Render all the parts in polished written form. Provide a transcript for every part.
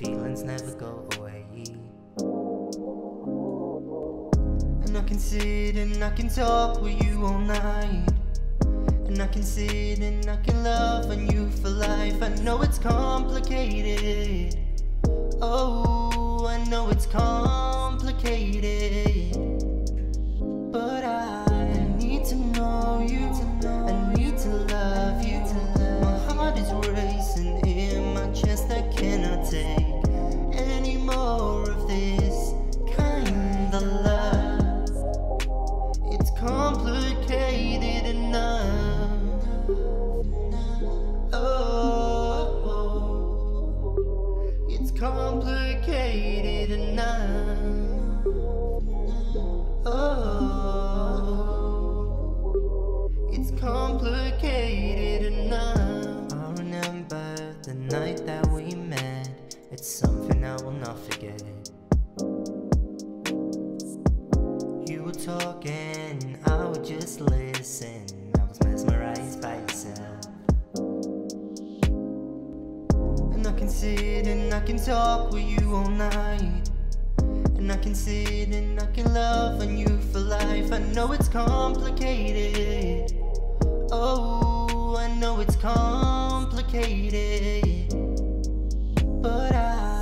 feelings never go away. And I can sit and I can talk with you all night, and I can sit and I can love on you for life. I know it's complicated, oh, I know it's complicated, but I need to know you, I need to love you. My heart is racing in my chest, I cannot take any more of this kind of love. It's complicated enough. Oh, it's complicated enough. Oh, it's complicated enough. I remember the night that we met. It's something I will not forget. You were talking, I would just listen. I was mesmerized by yourself. And I can sit and I can talk with you all night, and I can sit and I can love on you for life. I know it's complicated, oh, I know it's complicated, but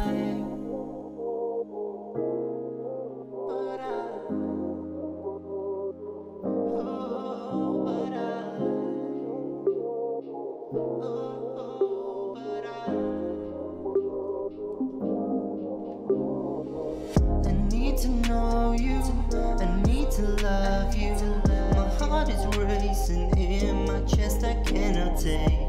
I need to know you, I need to love you. My heart is racing in my chest, I cannot take